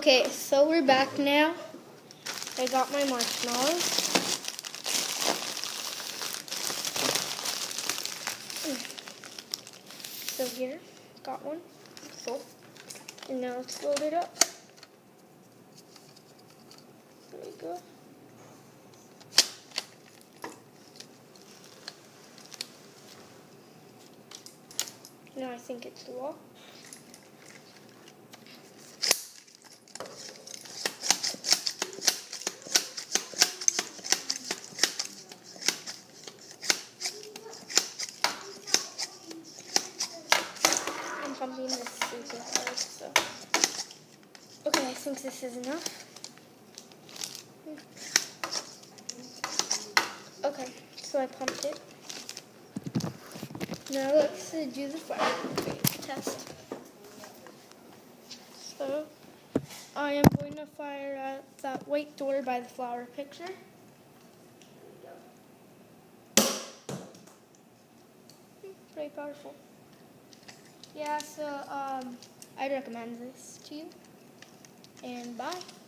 Okay, so we're back now. I got my marshmallows. So here, got one. Full. And now let's load it up. There we go. Now I think it's the wall. I'm pumping this super hard, so. Okay, I think this is enough. Okay, so I pumped it. Now let's do the fire test. So I am going to fire at that white door by the flower picture. Pretty powerful. Yeah, so I'd recommend this to you. And bye.